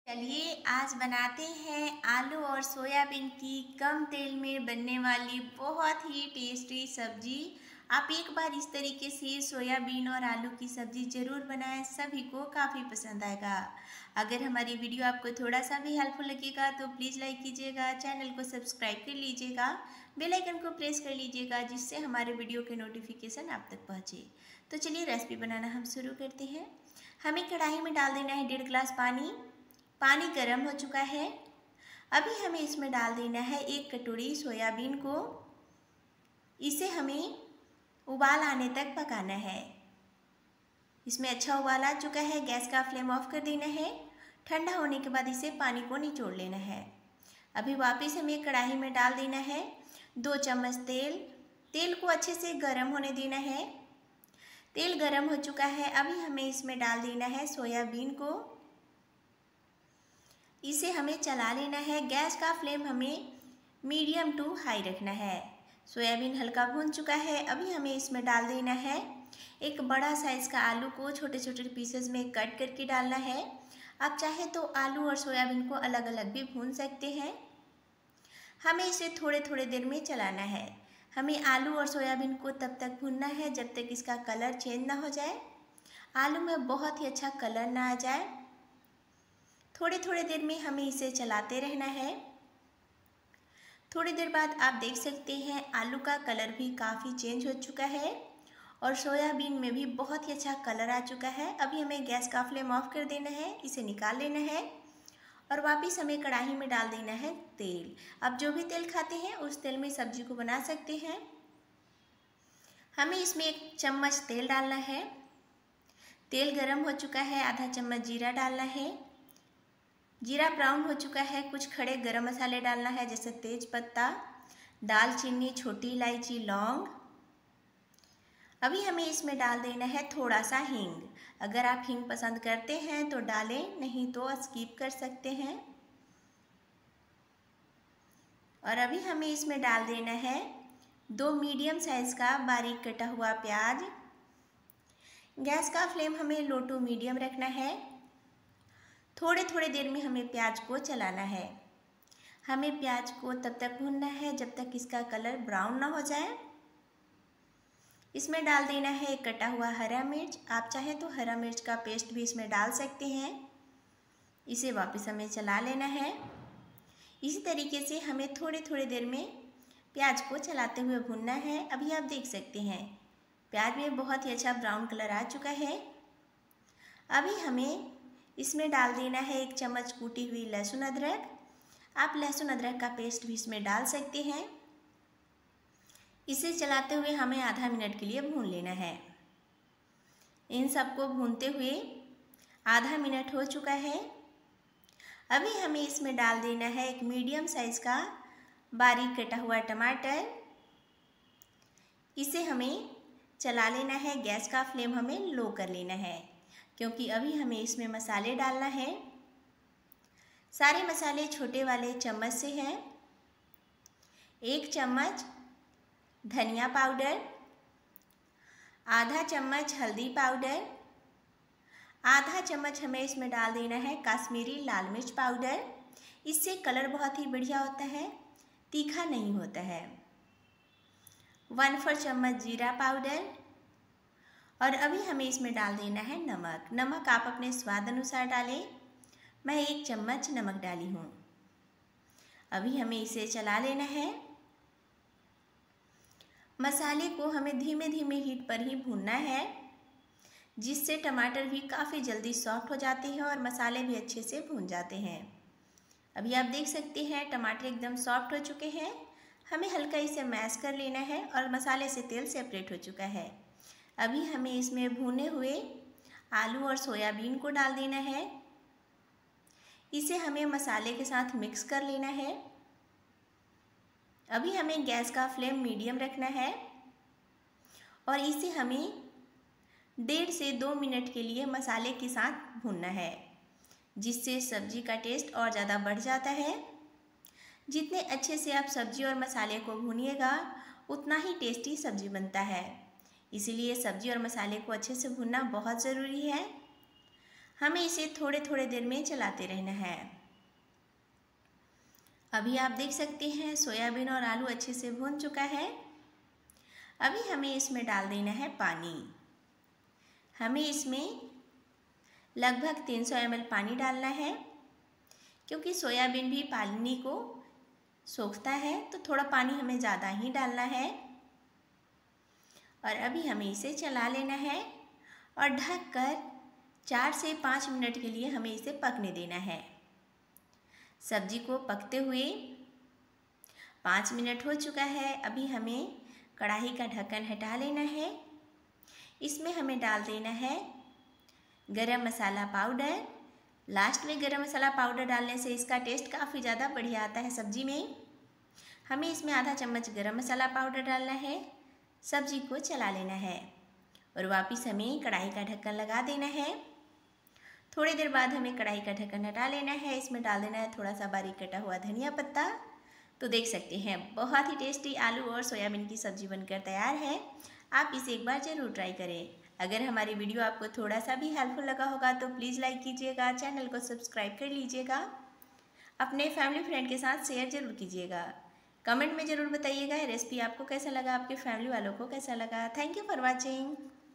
चलिए आज बनाते हैं आलू और सोयाबीन की कम तेल में बनने वाली बहुत ही टेस्टी सब्जी। आप एक बार इस तरीके से सोयाबीन और आलू की सब्जी ज़रूर बनाएं, सभी को काफ़ी पसंद आएगा। अगर हमारी वीडियो आपको थोड़ा सा भी हेल्पफुल लगेगा तो प्लीज़ लाइक कीजिएगा, चैनल को सब्सक्राइब कर लीजिएगा, बेल आइकन को प्रेस कर लीजिएगा जिससे हमारे वीडियो के नोटिफिकेशन आप तक पहुँचे। तो चलिए रेसिपी बनाना हम शुरू करते हैं। हमें कढ़ाई में डाल देना है 1.5 गिलास पानी। पानी गर्म हो चुका है। अभी हमें इसमें डाल देना है 1 कटोरी सोयाबीन को। इसे हमें उबाल आने तक पकाना है। इसमें अच्छा उबाल आ चुका है, गैस का फ्लेम ऑफ कर देना है। ठंडा होने के बाद इसे पानी को निचोड़ लेना है। अभी वापस हमें कढ़ाई में डाल देना है 2 चम्मच तेल। तेल को अच्छे से गर्म होने देना है। तेल गर्म हो चुका है। अभी हमें इसमें डाल देना है सोयाबीन को। इसे हमें चला लेना है। गैस का फ्लेम हमें मीडियम टू हाई रखना है। सोयाबीन हल्का भून चुका है। अभी हमें इसमें डाल देना है एक बड़ा साइज़ का आलू को छोटे छोटे पीसेस में कट करके डालना है। आप चाहे तो आलू और सोयाबीन को अलग अलग भी भून सकते हैं। हमें इसे थोड़े थोड़े देर में चलाना है। हमें आलू और सोयाबीन को तब तक भूनना है जब तक इसका कलर चेंज ना हो जाए, आलू में बहुत ही अच्छा कलर ना आ जाए। थोड़े थोड़े देर में हमें इसे चलाते रहना है। थोड़ी देर बाद आप देख सकते हैं आलू का कलर भी काफ़ी चेंज हो चुका है और सोयाबीन में भी बहुत ही अच्छा कलर आ चुका है। अभी हमें गैस का फ्लेम ऑफ कर देना है, इसे निकाल लेना है और वापस हमें कढ़ाई में डाल देना है तेल। आप जो भी तेल खाते हैं उस तेल में सब्जी को बना सकते हैं। हमें इसमें 1 चम्मच तेल डालना है। तेल गरम हो चुका है। आधा चम्मच जीरा डालना है। जीरा ब्राउन हो चुका है। कुछ खड़े गरम मसाले डालना है जैसे तेज पत्ता, दालचीनी, छोटी इलायची, लौंग। अभी हमें इसमें डाल देना है थोड़ा सा हींग। अगर आप हींग पसंद करते हैं तो डालें, नहीं तो स्किप कर सकते हैं। और अभी हमें इसमें डाल देना है 2 मीडियम साइज़ का बारीक कटा हुआ प्याज। गैस का फ्लेम हमें लो टू मीडियम रखना है। थोड़े थोड़े देर में हमें प्याज को चलाना है। हमें प्याज को तब तक भूनना है जब तक इसका कलर ब्राउन ना हो जाए। इसमें डाल देना है एक कटा हुआ हरा मिर्च। आप चाहें तो हरा मिर्च का पेस्ट भी इसमें डाल सकते हैं। इसे वापस हमें चला लेना है। इसी तरीके से हमें थोड़े थोड़े देर में प्याज को चलाते हुए भूनना है। अभी आप देख सकते हैं प्याज में बहुत ही अच्छा ब्राउन कलर आ चुका है। अभी हमें इसमें डाल देना है 1 चम्मच कूटी हुई लहसुन अदरक। आप लहसुन अदरक का पेस्ट भी इसमें डाल सकते हैं। इसे चलाते हुए हमें आधा मिनट के लिए भून लेना है। इन सबको भूनते हुए आधा मिनट हो चुका है। अभी हमें इसमें डाल देना है 1 मीडियम साइज़ का बारीक कटा हुआ टमाटर। इसे हमें चला लेना है। गैस का फ्लेम हमें लो कर लेना है क्योंकि अभी हमें इसमें मसाले डालना है। सारे मसाले छोटे वाले चम्मच से हैं। 1 चम्मच धनिया पाउडर, आधा चम्मच हल्दी पाउडर, आधा चम्मच हमें इसमें डाल देना है कश्मीरी लाल मिर्च पाउडर। इससे कलर बहुत ही बढ़िया होता है, तीखा नहीं होता है। 1/4 चम्मच जीरा पाउडर और अभी हमें इसमें डाल देना है नमक। नमक आप अपने स्वाद अनुसार डालें। मैं 1 चम्मच नमक डाली हूँ। अभी हमें इसे चला लेना है। मसाले को हमें धीमे धीमे हीट पर ही भूनना है जिससे टमाटर भी काफ़ी जल्दी सॉफ्ट हो जाते हैं और मसाले भी अच्छे से भून जाते हैं। अभी आप देख सकते हैं टमाटर एकदम सॉफ्ट हो चुके हैं। हमें हल्का इसे मैश कर लेना है और मसाले से तेल सेपरेट हो चुका है। अभी हमें इसमें भुने हुए आलू और सोयाबीन को डाल देना है। इसे हमें मसाले के साथ मिक्स कर लेना है। अभी हमें गैस का फ्लेम मीडियम रखना है और इसे हमें 1.5 से 2 मिनट के लिए मसाले के साथ भूनना है जिससे सब्जी का टेस्ट और ज़्यादा बढ़ जाता है। जितने अच्छे से आप सब्जी और मसाले को भूनिएगा उतना ही टेस्टी सब्जी बनता है। इसीलिए सब्जी और मसाले को अच्छे से भूनना बहुत ज़रूरी है। हमें इसे थोड़े थोड़े देर में चलाते रहना है। अभी आप देख सकते हैं सोयाबीन और आलू अच्छे से भून चुका है। अभी हमें इसमें डाल देना है पानी। हमें इसमें लगभग 300 ml पानी डालना है, क्योंकि सोयाबीन भी पानी को सोखता है तो थोड़ा पानी हमें ज़्यादा ही डालना है। और अभी हमें इसे चला लेना है और ढककर 4 से 5 मिनट के लिए हमें इसे पकने देना है। सब्जी को पकते हुए 5 मिनट हो चुका है। अभी हमें कढ़ाई का ढक्कन हटा लेना है। इसमें हमें डाल देना है गरम मसाला पाउडर। लास्ट में गरम मसाला पाउडर डालने से इसका टेस्ट काफ़ी ज़्यादा बढ़िया आता है सब्जी में। हमें इसमें आधा चम्मच गरम मसाला पाउडर डालना है। सब्जी को चला लेना है और वापस हमें कढ़ाई का ढक्कन लगा देना है। थोड़ी देर बाद हमें कढ़ाई का ढक्कन हटा लेना है। इसमें डाल देना है थोड़ा सा बारीक कटा हुआ धनिया पत्ता। तो देख सकते हैं बहुत ही टेस्टी आलू और सोयाबीन की सब्ज़ी बनकर तैयार है। आप इसे एक बार ज़रूर ट्राई करें। अगर हमारी वीडियो आपको थोड़ा सा भी हेल्पफुल लगा होगा तो प्लीज़ लाइक कीजिएगा, चैनल को सब्सक्राइब कर लीजिएगा, अपने फैमिली फ्रेंड के साथ शेयर ज़रूर कीजिएगा। कमेंट में ज़रूर बताइएगा रेसिपी आपको कैसा लगा, आपके फैमिली वालों को कैसा लगा। Thank you for watching.